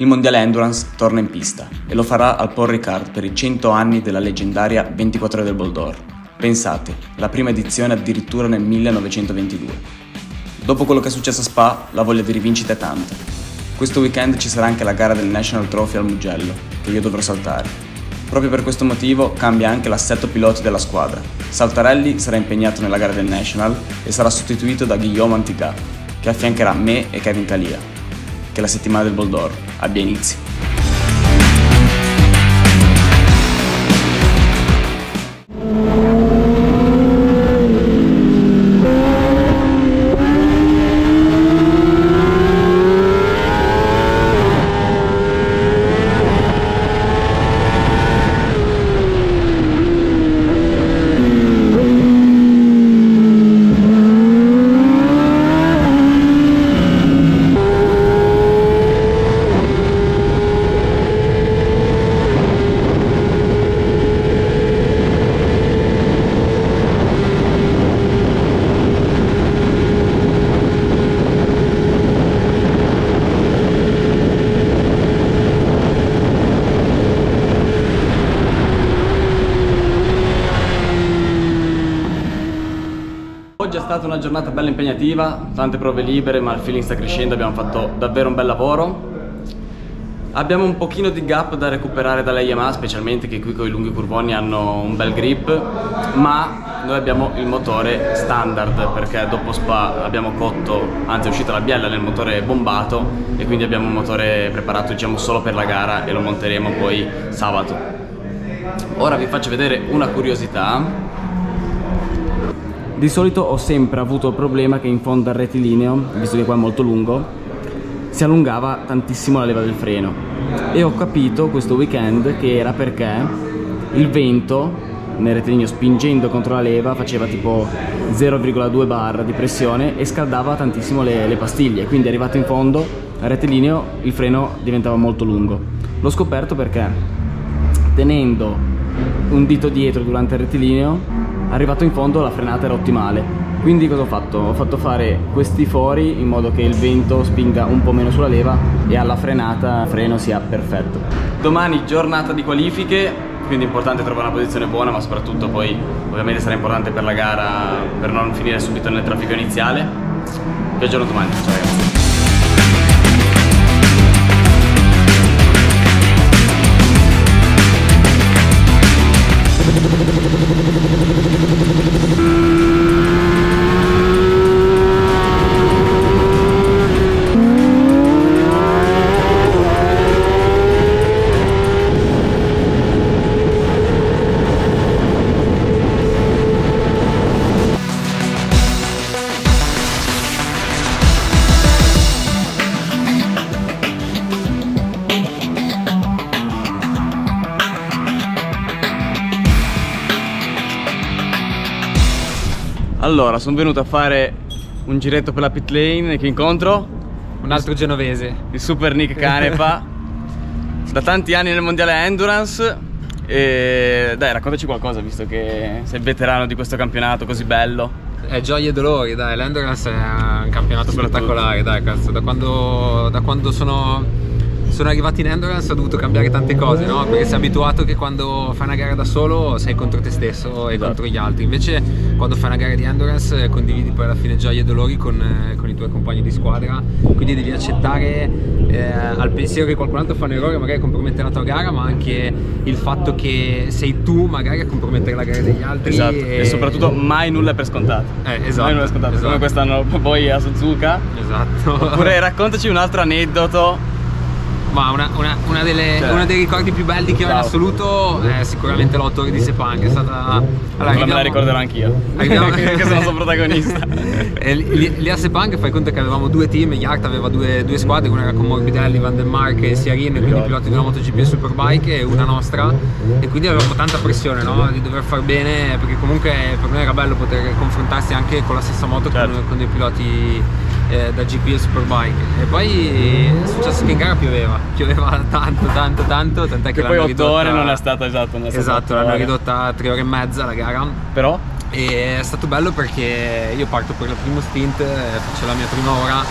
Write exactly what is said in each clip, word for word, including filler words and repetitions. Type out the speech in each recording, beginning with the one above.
Il mondiale Endurance torna in pista e lo farà al Paul Ricard per i cento anni della leggendaria ventiquattro ore del Bol d'Or. Pensate, la prima edizione addirittura nel millenovecentoventidue. Dopo quello che è successo a Spa, la voglia di rivincita è tanta. Questo weekend ci sarà anche la gara del National Trophy al Mugello, che io dovrò saltare. Proprio per questo motivo cambia anche l'assetto piloti della squadra. Saltarelli sarà impegnato nella gara del National e sarà sostituito da Guillaume Antigat, che affiancherà me e Kevin Kalia. Che la settimana del Bol d'Or abbia inizio. Oggi è stata una giornata bella impegnativa, tante prove libere, ma il feeling sta crescendo, abbiamo fatto davvero un bel lavoro. Abbiamo un pochino di gap da recuperare dalla Yamaha, specialmente che qui con i lunghi curvoni hanno un bel grip, ma noi abbiamo il motore standard perché dopo Spa abbiamo cotto, anzi è uscita la biella nel motore bombato e quindi abbiamo un motore preparato diciamo solo per la gara e lo monteremo poi sabato. Ora vi faccio vedere una curiosità. Di solito ho sempre avuto il problema che in fondo al rettilineo, visto che qua è molto lungo, si allungava tantissimo la leva del freno e ho capito questo weekend che era perché il vento nel rettilineo spingendo contro la leva faceva tipo zero virgola due bar di pressione e scaldava tantissimo le, le pastiglie, quindi arrivato in fondo al rettilineo il freno diventava molto lungo. L'ho scoperto perché tenendo un dito dietro durante il rettilineo arrivato in fondo la frenata era ottimale, quindi cosa ho fatto? Ho fatto fare questi fori in modo che il vento spinga un po' meno sulla leva e alla frenata il freno sia perfetto. Domani giornata di qualifiche, quindi è importante trovare una posizione buona, ma soprattutto poi ovviamente sarà importante per la gara per non finire subito nel traffico iniziale. Vi aggiorno domani, ciao ragazzi. Allora, sono venuto a fare un giretto per la pit lane. Che incontro? Un altro genovese, il super Nick Canepa. Da tanti anni nel mondiale Endurance. E dai, raccontaci qualcosa, visto che sei veterano di questo campionato così bello. È gioia e dolori, dai, l'Endurance è un campionato spettacolare, dai, cazzo. Da quando, da quando sono... sono arrivati in Endurance ho dovuto cambiare tante cose, no? Perché sei abituato che quando fai una gara da solo sei contro te stesso e esatto. contro gli altri. Invece quando fai una gara di Endurance condividi poi alla fine gioia e dolori con, eh, con i tuoi compagni di squadra. Quindi devi accettare eh, al pensiero che qualcun altro fa un errore, magari compromette la tua gara, ma anche il fatto che sei tu magari a compromettere la gara degli altri. Esatto, e, e soprattutto mai nulla è per scontato. Eh, esatto. Mai nulla è scontato, esatto. Come quest'anno poi a Suzuka. Esatto. Oppure raccontaci un altro aneddoto. Ma una, una, una delle, cioè, uno dei ricordi più belli che ho in assoluto è sicuramente l'otto ore di Sepang, che è stata... Allora, me la ricorderò anch'io, che sono suo protagonista. Lì, lì a Sepang fai conto che avevamo due team, Yacht aveva due, due squadre, una era con Morbidelli, Van den Mark e Siarin, quindi i piloti della MotoGP e Superbike, e una nostra, e quindi avevamo tanta pressione, no? Di dover far bene, perché comunque per noi era bello poter confrontarsi anche con la stessa moto, certo. con, con dei piloti eh, da G P e Superbike. E poi è successo che in gara pioveva, pioveva tanto tanto tanto, tant'è che, che poi otto ridotta, ore non è stata esatto, non è esatto, l'hanno ridotta a tre ore e mezza la gara, però e è stato bello perché io parto per il primo stint, faccio la mia prima ora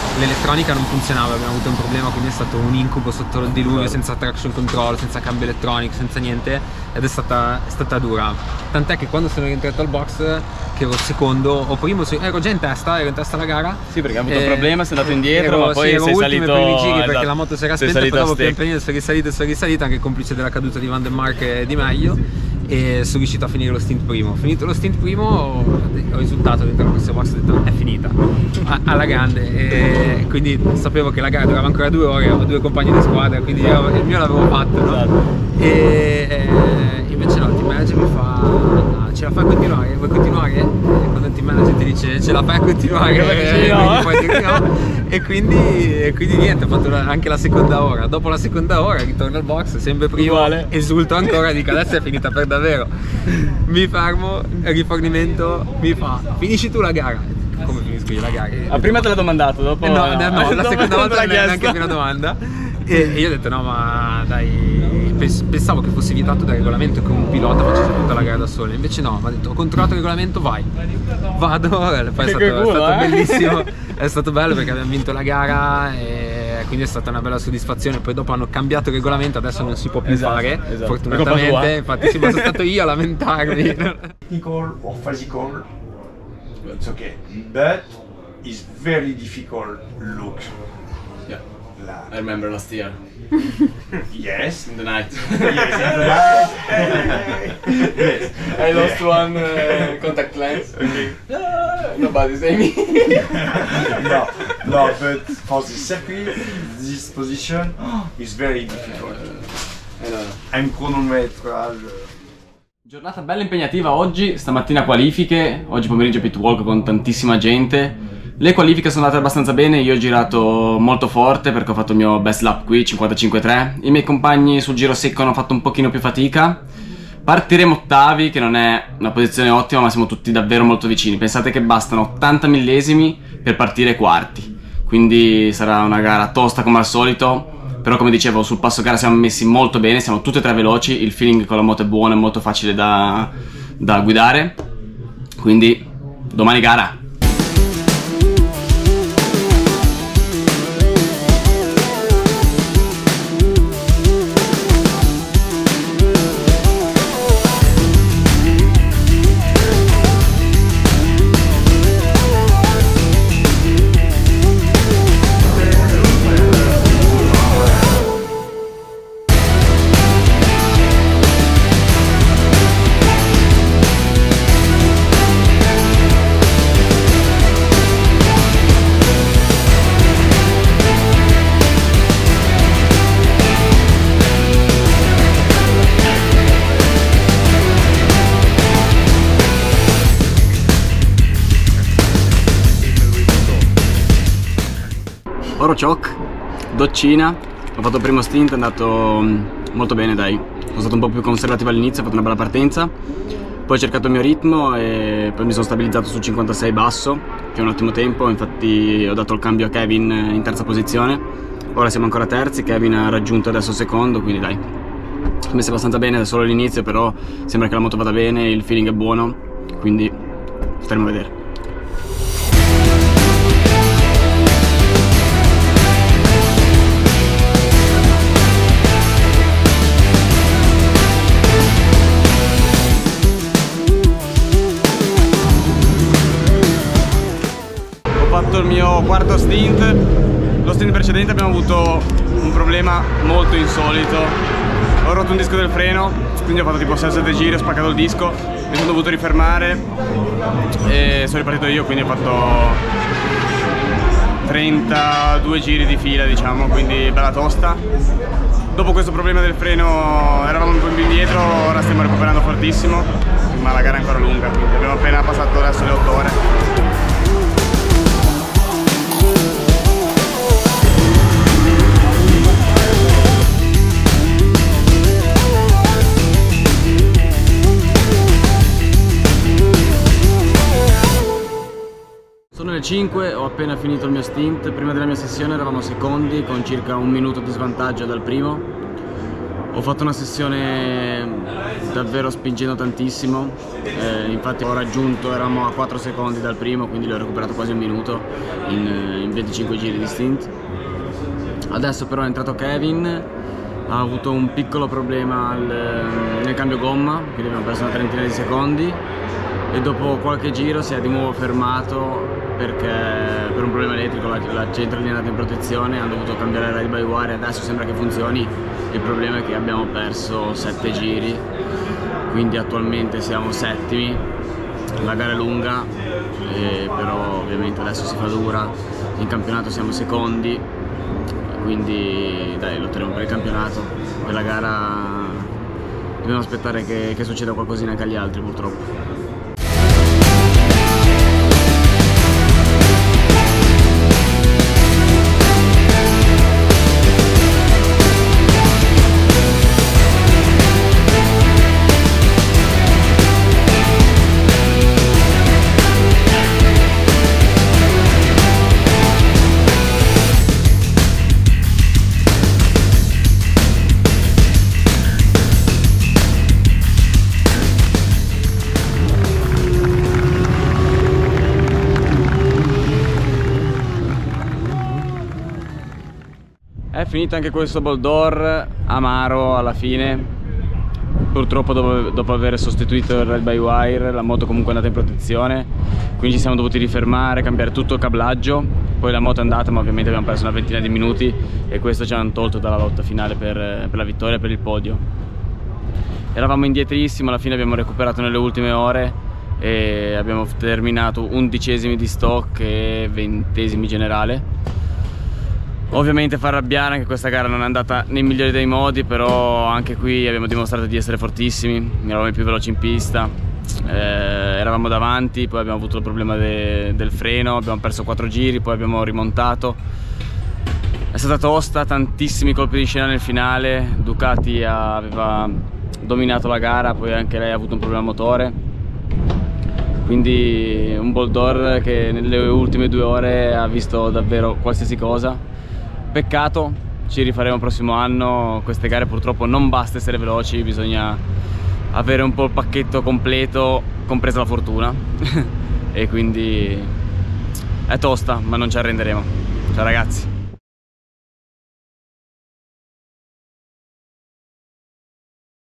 l'elettronica non funzionava, abbiamo avuto un problema, quindi è stato un incubo sotto il diluvio, senza traction control, senza cambio elettronico, senza niente, ed è stata, è stata dura. Tant'è che quando sono rientrato al box, che ero secondo o primo, ero già in testa, ero in testa alla gara. Sì, perché ha avuto un problema, sei andato indietro, ero, ma poi sì, ero sei ultimo salito... ai primi giri perché esatto, la moto si era spenta, poi dopo pian pianino sono risalito, sono risalito, anche complice della caduta di Van der Mark e Di Meglio, e sono riuscito a finire lo stint primo. Finito lo stint primo ho risultato dentro questo box, ho detto è finita, alla grande, e quindi sapevo che la gara durava ancora due ore, ho due compagni di squadra, quindi io, il mio l'avevo fatto, no? Esatto. E, e invece no, il team manager mi fa ce la fai a continuare, vuoi continuare? E quando il team manager ti dice ce la fai a continuare, eh, e, no. quindi puoi dire no. e, quindi, e quindi niente, ho fatto anche la seconda ora. Dopo la seconda ora ritorno al box, sempre primo, uguale, esulto ancora, dico adesso è finita per davvero, mi fermo, rifornimento, mi fa finisci tu la gara. Come finisco io la gara? Ah, prima te l'ho domandato, dopo... No, no, no, no la seconda volta non è chiesto. neanche più una domanda. E, e io ho detto no, ma dai, pensavo che fosse vietato dal regolamento che un pilota facesse tutta la gara da solo, invece no, mi ha detto ho controllato il regolamento, vai. Vado, poi è stato, culo, è stato eh? bellissimo, è stato bello perché abbiamo vinto la gara e quindi è stata una bella soddisfazione. Poi dopo hanno cambiato il regolamento, adesso non si può più esatto, fare, esatto. Fortunatamente, infatti sì, ma sono stato io a lamentarmi. Technical or physical, it's okay, but it's very difficult look. Yeah, La... I remember last year. Yes. In the night. Yes, in the night. Yes. I lost one uh, contact lens. Okay. Ah, nobody say me. no, no, but for the circuit, this position is very difficult. Eh, no, no. I'm chronometrage. Giornata bella impegnativa oggi, stamattina qualifiche, oggi pomeriggio pit walk con tantissima gente. Le qualifiche sono andate abbastanza bene, io ho girato molto forte perché ho fatto il mio best lap qui, cinquantacinque tre. I miei compagni sul giro secco hanno fatto un pochino più fatica. Partiremo ottavi, che non è una posizione ottima, ma siamo tutti davvero molto vicini. Pensate che bastano ottanta millesimi per partire quarti, quindi sarà una gara tosta come al solito. Però come dicevo, sul passo gara siamo messi molto bene, siamo tutti e tre veloci, il feeling con la moto è buono, è molto facile da, da guidare, quindi domani gara! Orochoc, doccina, ho fatto il primo stint, è andato molto bene, dai, sono stato un po' più conservativo all'inizio, ho fatto una bella partenza, poi ho cercato il mio ritmo e poi mi sono stabilizzato su cinquantasei basso, che è un ottimo tempo, infatti ho dato il cambio a Kevin in terza posizione, ora siamo ancora terzi, Kevin ha raggiunto adesso secondo, quindi dai, ho messo abbastanza bene, è solo l'inizio, però sembra che la moto vada bene, il feeling è buono, quindi staremo a vedere. Ho fatto il mio quarto stint, lo stint precedente abbiamo avuto un problema molto insolito, ho rotto un disco del freno, quindi ho fatto tipo sei sette giri, ho spaccato il disco, mi sono dovuto rifermare e sono ripartito io, quindi ho fatto trentadue giri di fila, diciamo, quindi bella tosta. Dopo questo problema del freno eravamo un po' più indietro, ora stiamo recuperando fortissimo, ma la gara è ancora lunga, quindi abbiamo appena passato adesso le otto ore. Sono le cinque, ho appena finito il mio stint, prima della mia sessione eravamo secondi con circa un minuto di svantaggio dal primo. Ho fatto una sessione davvero spingendo tantissimo, eh, infatti ho raggiunto, eravamo a quattro secondi dal primo, quindi l'ho recuperato quasi un minuto in, in venticinque giri di stint. Adesso però è entrato Kevin, ha avuto un piccolo problema al, nel cambio gomma, quindi abbiamo perso una trentina di secondi e dopo qualche giro si è di nuovo fermato perché per un problema elettrico la, la centralina è andata in protezione, hanno dovuto cambiare il ride by wire e adesso sembra che funzioni. Il problema è che abbiamo perso sette giri, quindi attualmente siamo settimi, la gara è lunga, e però ovviamente adesso si fa dura, in campionato siamo secondi, quindi dai, lotteremo per il campionato. Per la gara dobbiamo aspettare che, che succeda qualcosina anche agli altri purtroppo. È finito anche questo Bolt d'Or, amaro alla fine, purtroppo dopo, dopo aver sostituito il ride by wire la moto comunque è andata in protezione, quindi ci siamo dovuti rifermare, cambiare tutto il cablaggio, poi la moto è andata ma ovviamente abbiamo perso una ventina di minuti e questo ci hanno tolto dalla lotta finale per, per la vittoria e per il podio. Eravamo indietrissimo, alla fine abbiamo recuperato nelle ultime ore e abbiamo terminato undicesimi di stock e ventesimi generale. Ovviamente fa arrabbiare, anche questa gara non è andata nei migliori dei modi, però anche qui abbiamo dimostrato di essere fortissimi, eravamo i più veloci in pista, eh, eravamo davanti, poi abbiamo avuto il problema de del freno, abbiamo perso quattro giri, poi abbiamo rimontato. È stata tosta, tantissimi colpi di scena nel finale, Ducati aveva dominato la gara, poi anche lei ha avuto un problema motore, quindi un Bolt d'Or che nelle ultime due ore ha visto davvero qualsiasi cosa. Peccato, ci rifaremo il prossimo anno, queste gare purtroppo non basta essere veloci, bisogna avere un po' il pacchetto completo, compresa la fortuna e quindi è tosta, ma non ci arrenderemo. Ciao ragazzi!